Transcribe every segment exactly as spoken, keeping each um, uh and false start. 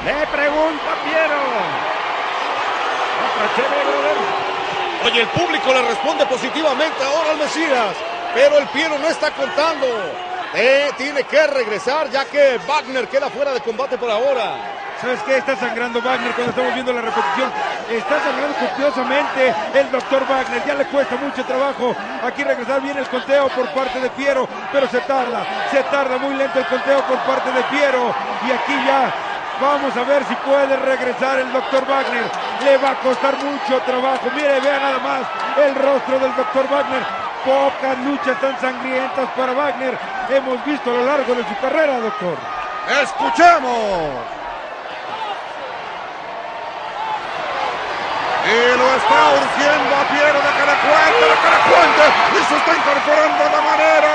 Le pregunta Piero. Otra chévere, brother. Oye, el público le responde positivamente ahora al Mesías, pero el Piero no está contando. Eh, tiene que regresar ya que Wagner queda fuera de combate por ahora. ¿Sabes qué? Está sangrando Wagner cuando estamos viendo la repetición. Está sangrando copiosamente el doctor Wagner. Ya le cuesta mucho trabajo aquí regresar bien el conteo por parte de Piero, pero se tarda, se tarda muy lento el conteo por parte de Piero. Y aquí ya vamos a ver si puede regresar el doctor Wagner. Le va a costar mucho trabajo. Mire, vea nada más el rostro del doctor Wagner. Pocas luchas tan sangrientas para Wagner hemos visto a lo largo de su carrera, doctor. ¡Escuchemos! Y lo está urgiendo a Piero de que le cuente, de que le cuente. Y se está incorporando de manera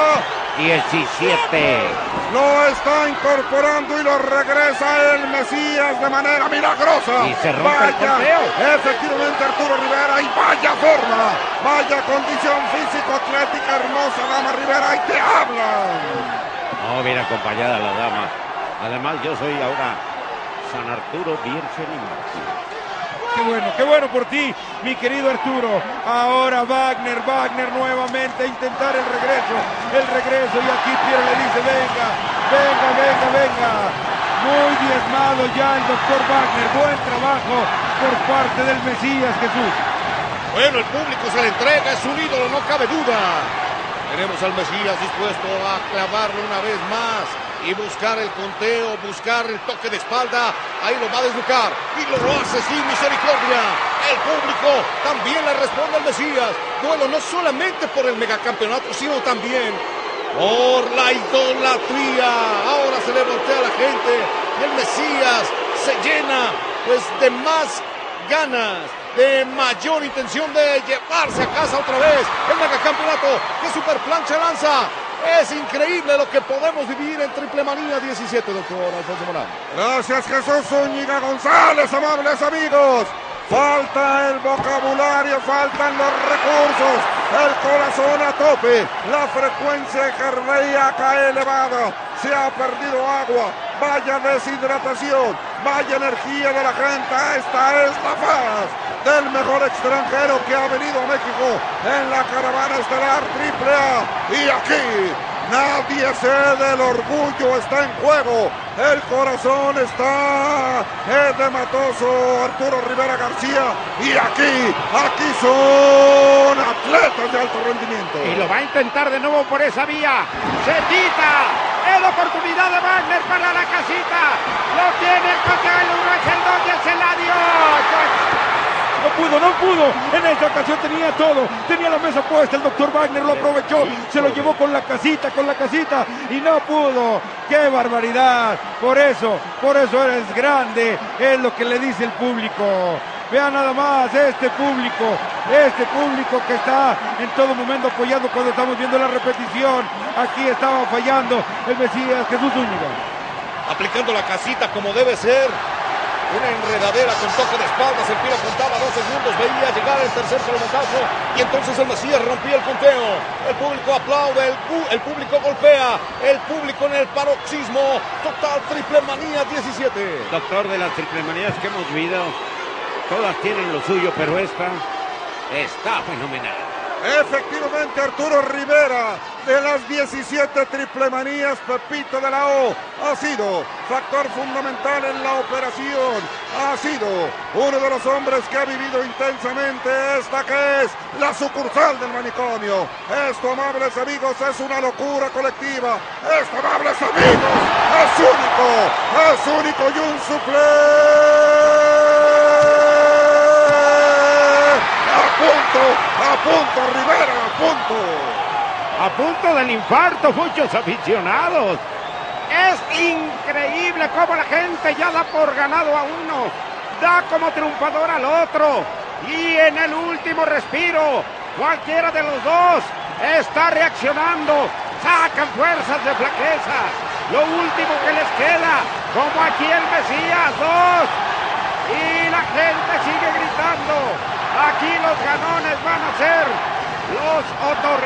diecisiete. Lo está incorporando y lo regresa el Mesías de manera milagrosa. Y se rompe vaya, el conteo. Efectivamente Arturo Rivera, y vaya forma, vaya condición físico-atlética hermosa, dama Rivera, y te hablan. No, bien acompañada la dama. Además, yo soy ahora San Arturo Virgen y Mártir. Qué bueno, qué bueno por ti, mi querido Arturo. Ahora Wagner, Wagner nuevamente a intentar el regreso, el regreso. Y aquí Piero le dice, venga, venga, venga, venga. Muy diezmado ya el doctor Wagner. Buen trabajo por parte del Mesías, Jesús. Bueno, el público se le entrega, es un ídolo, no cabe duda. Tenemos al Mesías dispuesto a clavarlo una vez más y buscar el conteo, buscar el toque de espalda. Ahí lo va a desnucar y lo hace sin misericordia. El público también le responde al Mesías. Bueno, no solamente por el megacampeonato, sino también por la idolatría. Ahora se le voltea a la gente y el Mesías se llena pues de más ganas, de mayor intención de llevarse a casa otra vez el megacampeonato. ¡Qué super plancha lanza! Es increíble lo que podemos vivir en Triple Manía diecisiete, doctor Alfonso Morán. Gracias, Jesús Zúñiga González, amables amigos. Falta el vocabulario, faltan los recursos, el corazón a tope, la frecuencia cardíaca elevada, se ha perdido agua, vaya deshidratación, vaya energía de la gente. Esta es la paz del mejor extranjero que ha venido a México en la caravana estelar Triple A. Y aquí nadie cede, el orgullo está en juego, el corazón está de Matoso, Arturo Rivera García, y aquí, aquí son atletas de alto rendimiento. Y lo va a intentar de nuevo por esa vía. Se quita. Es la oportunidad de Wagner para la casita. Lo tiene el conteo, el uno, es el dos y es el adiós. No pudo, no pudo. En esta ocasión tenía todo. Tenía la mesa puesta. El doctor Wagner lo aprovechó. Se lo llevó con la casita, con la casita. Y no pudo. ¡Qué barbaridad! Por eso, por eso eres grande. Es lo que le dice el público. Vean nada más este público. Este público que está en todo momento apoyando cuando estamos viendo la repetición. Aquí estaba fallando el Mesías Jesús Zúñiga. Aplicando la casita como debe ser. Una enredadera con toque de espaldas, el Piero contaba dos segundos, veía llegar el tercer pelotazo y entonces el Mesías rompía el conteo. El público aplaude, el, el público golpea, el público en el paroxismo. Total Triple Manía diecisiete. Doctor, de las triple manías que hemos vivido, todas tienen lo suyo, pero esta está fenomenal. Efectivamente, Arturo Rivera, de las diecisiete triple manías, Pepito de la O ha sido factor fundamental en la operación, ha sido uno de los hombres que ha vivido intensamente esta que es la sucursal del manicomio. Esto, amables amigos, es una locura colectiva. Esto, amables amigos, es único, es único y un suple. A punto, a punto, Rivera, a punto. A punto del infarto, muchos aficionados. Es increíble cómo la gente ya da por ganado a uno, da como triunfador al otro. Y en el último respiro, cualquiera de los dos está reaccionando, sacan fuerzas de flaqueza. Lo último que les queda, como aquí el Mesías, dos. Y la gente sigue gritando. Aquí los ganones van a ser los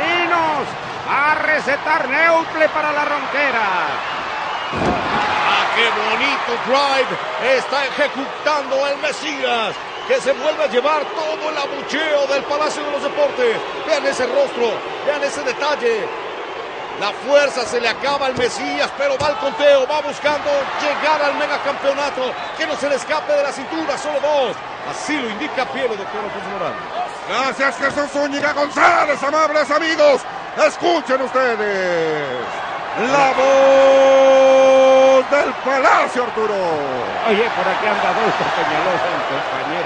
otorrinos, a recetar Neuple para la ronquera. qué bonito drive está ejecutando el Mesías, que se vuelve a llevar todo el abucheo del Palacio de los Deportes. Vean ese rostro, vean ese detalle. La fuerza se le acaba al Mesías, pero va al conteo, va buscando llegar al megacampeonato, que no se le escape de la cintura, solo dos. Así lo indica Piero, doctor Alfonso Morales. Gracias, Jesús Zúñiga González, amables amigos. Escuchen ustedes la voz del Palacio, Arturo. Oye, por aquí anda Adolfo Peñalosa, el compañero.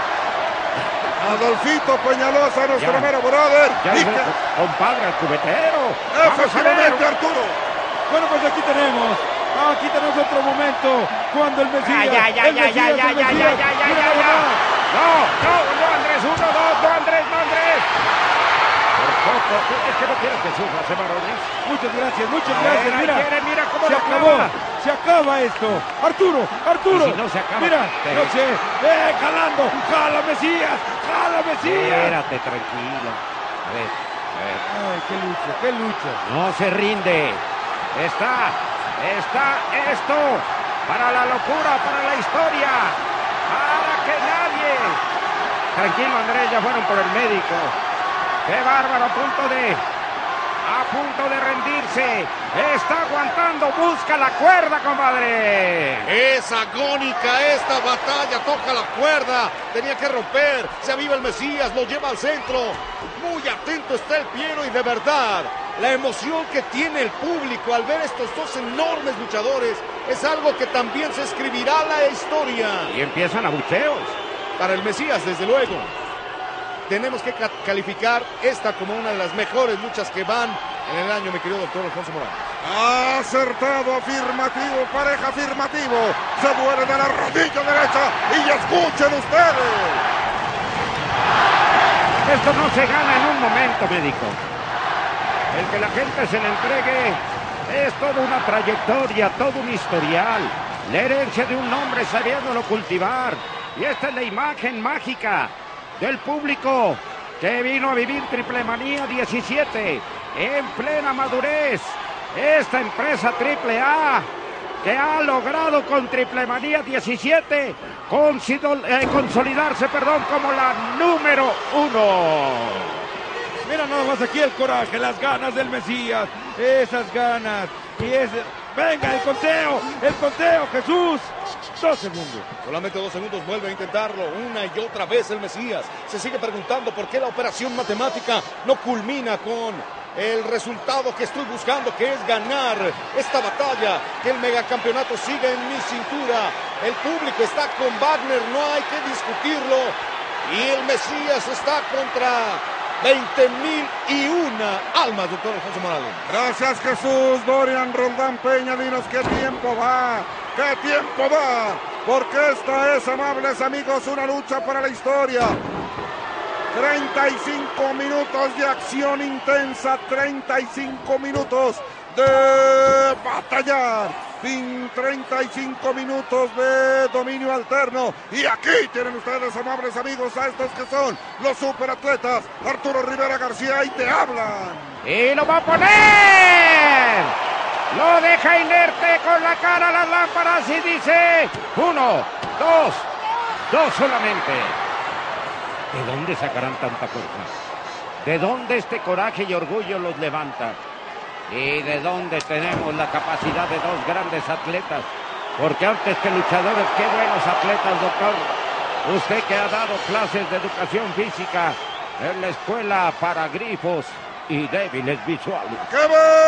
Adolfito Peñalosa, nuestro Ya. mero brother. Ya Y es el que- compadre, el cubetero. Vamos a ver. Efectivamente, Arturo. Bueno, pues aquí tenemos, aquí tenemos otro momento, cuando el Mesías, Ya, ya, ya, el ya, Mesías, ya, el ya, ya, Mesías, ya, ya, ya, mira ya, nada ya. más. No, no, no, Andrés, uno, dos, no, Andrés, no, Andrés. Por poco, es que no quiero que sufra, ¿eh, varones? Muchas gracias, muchas A gracias, ver, ahí mira, quiere, mira cómo se lo acabó, clava. se acaba esto, Arturo, Arturo, Y si no se acaba, mira, te- no sé, eh, jalando, jala Mesías, jala Mesías. Espérate, tranquilo. A ver, a ver. Ay, qué lucha, qué lucha. No se rinde. Está, está esto para la locura, para la historia, para que nadie. Tranquilo, Andrés, ya fueron por el médico. Qué bárbaro, a punto de, a punto de rendirse. Está aguantando, busca la cuerda, compadre. Es agónica esta batalla, toca la cuerda, tenía que romper, se aviva el Mesías, lo lleva al centro, muy atento está el Piero y de verdad, la emoción que tiene el público al ver estos dos enormes luchadores es algo que también se escribirá la historia. Y empiezan abucheos. Para el Mesías, desde luego, tenemos que ca- calificar esta como una de las mejores luchas que van en el año, mi querido doctor Alfonso Morales. Acertado, afirmativo, pareja afirmativo. Se muere de la rodilla derecha y escuchen ustedes. Esto no se gana en un momento, médico. El que la gente se le entregue es toda una trayectoria, todo un historial. La herencia de un hombre sabiéndolo cultivar. Y esta es la imagen mágica del público que vino a vivir Triple Manía diecisiete en plena madurez. Esta empresa Triple A que ha logrado con Triple Manía diecisiete considol- eh, consolidarse, perdón, como la número uno. Mira nada más aquí el coraje, las ganas del Mesías, esas ganas, y ese, venga el conteo, el conteo, Jesús, dos segundos. Solamente dos segundos, vuelve a intentarlo una y otra vez el Mesías. Se sigue preguntando por qué la operación matemática no culmina con el resultado que estoy buscando, que es ganar esta batalla, que el megacampeonato siga en mi cintura. El público está con Wagner, no hay que discutirlo. Y el Mesías está contra veinte mil y una almas, doctor Alfonso Morales. Gracias, Jesús. Dorian Roldán Peña, dinos qué tiempo va, qué tiempo va, porque esta es, amables amigos, una lucha para la historia. treinta y cinco minutos de acción intensa, treinta y cinco minutos de batallar, fin, treinta y cinco minutos de dominio alterno. Y aquí tienen ustedes, amables amigos, a estos que son los superatletas. Arturo Rivera García, y te hablan. Y lo va a poner. Lo deja inerte con la cara a las lámparas y dice uno, dos, dos solamente. ¿De dónde sacarán tanta fuerza? ¿De dónde este coraje y orgullo los levanta? ¿Y de dónde tenemos la capacidad de dos grandes atletas? Porque antes que luchadores, qué buenos atletas, doctor. Usted que ha dado clases de educación física en la escuela para grifos y débiles visuales. ¡Qué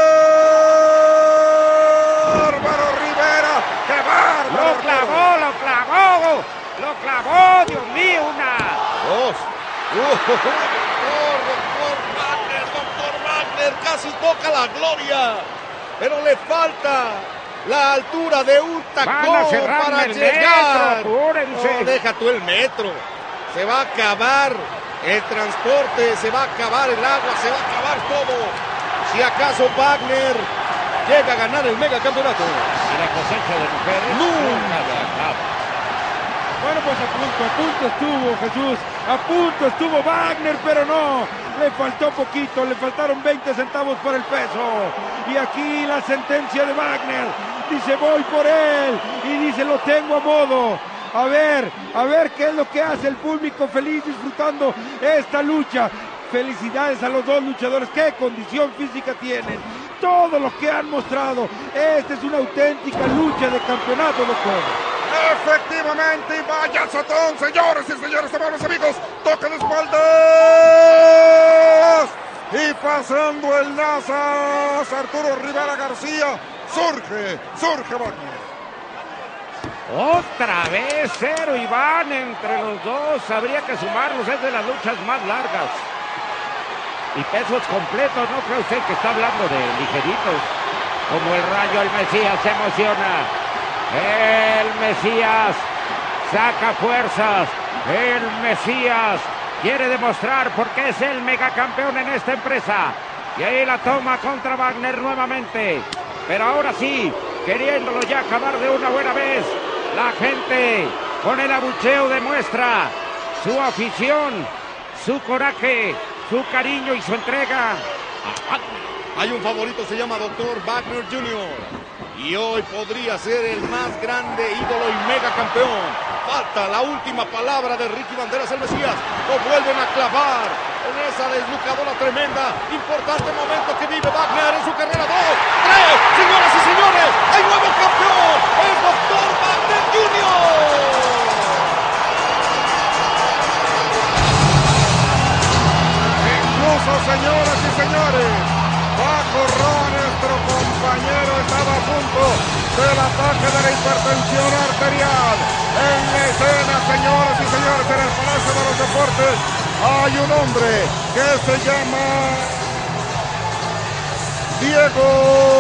bárbaro, Rivera! ¡Qué bárbaro! ¡Lo clavó, lo clavó! ¡Lo clavó, Dios mío! Una... Dos. Uh, doctor, doctor Wagner, doctor Wagner, casi toca la gloria, pero le falta la altura de un Van a tacón cerrarme para el llegar. metro, apúrense. No, deja tú el metro. Se va a acabar el transporte, se va a acabar el agua, se va a acabar todo. Si acaso Wagner llega a ganar el megacampeonato. Y la cosecha de mujeres Nunca. se acaba. Bueno, pues a punto, a punto estuvo Jesús, a punto estuvo Wagner, pero no, le faltó poquito, le faltaron veinte centavos por el peso. Y aquí la sentencia de Wagner, dice voy por él, y dice lo tengo a modo. A ver, a ver qué es lo que hace el público feliz disfrutando esta lucha. Felicidades a los dos luchadores, qué condición física tienen, todo lo que han mostrado. Esta es una auténtica lucha de campeonato, doctor. Efectivamente, y vaya azotón, señores y señores, amables amigos, toque de espaldas. Y pasando el Nazas, Arturo Rivera García, surge, surge Wagner. Otra vez cero y van entre los dos. Habría que sumarlos, es de las luchas más largas. Y pesos completos, ¿no cree usted que está hablando de ligeritos? Como el Rayo, el Mesías se emociona. El Mesías saca fuerzas. El Mesías quiere demostrar por qué es el megacampeón en esta empresa. Y ahí la toma contra Wagner nuevamente. Pero ahora sí, queriéndolo ya acabar de una buena vez. La gente con el abucheo demuestra su afición, su coraje, su cariño y su entrega. Hay un favorito, se llama doctor Wagner junior Y hoy podría ser el más grande ídolo y mega campeón. Falta la última palabra de Ricky Banderas, el Mesías. Lo vuelven a clavar en esa deslucadora tremenda. Importante momento que vive Wagner en su carrera. Dos, tres, señoras y señores, hay nuevo campeón. Es doctor Wagner junior Incluso, señoras y señores, Paco Roa, nuestro compañero, estaba a punto del ataque de la hipertensión arterial. En la escena, señoras y señores, en el Palacio de los Deportes, hay un hombre que se llama Diego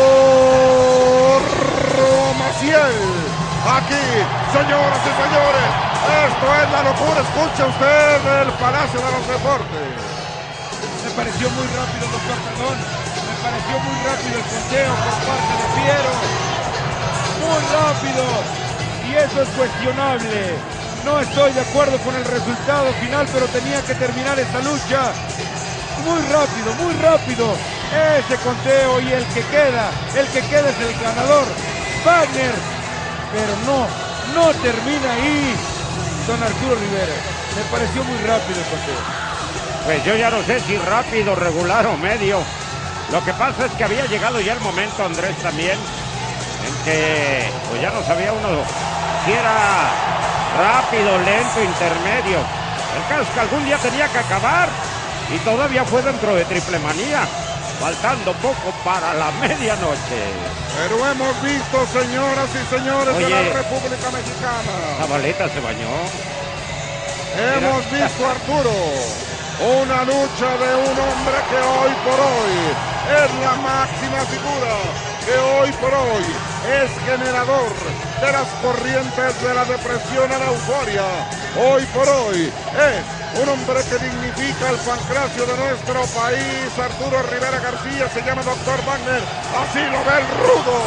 Romaciel. Aquí, señoras y señores, esto es la locura. Escuche usted el Palacio de los Deportes. Me pareció muy rápido, doctor, perdón. Me pareció muy rápido el conteo por parte de Fiero. Muy rápido. Y eso es cuestionable. No estoy de acuerdo con el resultado final, pero tenía que terminar esta lucha. Muy rápido, muy rápido. Ese conteo y el que queda, el que queda es el ganador, Wagner. Pero no, no termina ahí, don Arturo Rivera. Me pareció muy rápido el conteo. Pues yo ya no sé si rápido, regular o medio. Lo que pasa es que había llegado ya el momento, Andrés, también, en que pues ya no sabía uno si era rápido, lento, intermedio. El caso es que algún día tenía que acabar y todavía fue dentro de Triple Manía, faltando poco para la medianoche. Pero hemos visto, señoras y señores, Oye, de la República Mexicana. Zabaleta se bañó. Hemos Mira. visto, Arturo, una lucha de un hombre que hoy por hoy es la máxima figura, que hoy por hoy es generador de las corrientes de la depresión a la euforia. Hoy por hoy es un hombre que dignifica el pancracio de nuestro país. Arturo Rivera García se llama doctor Wagner, así lo ve el rudo.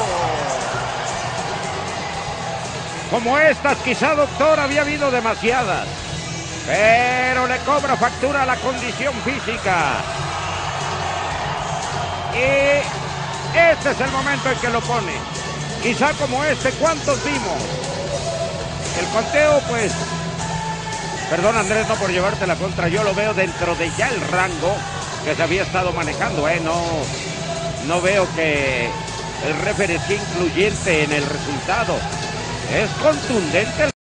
Como estas, quizá, doctor, había habido demasiadas. Pero le cobra factura a la condición física. Y este es el momento en que lo pone. Quizá como este, ¿cuántos vimos? El conteo, pues... Perdón, Andrés, no por llevarte la contra. Yo lo veo dentro de ya el rango que se había estado manejando, ¿eh? No, no veo que el referee sea incluyente en el resultado. Es contundente el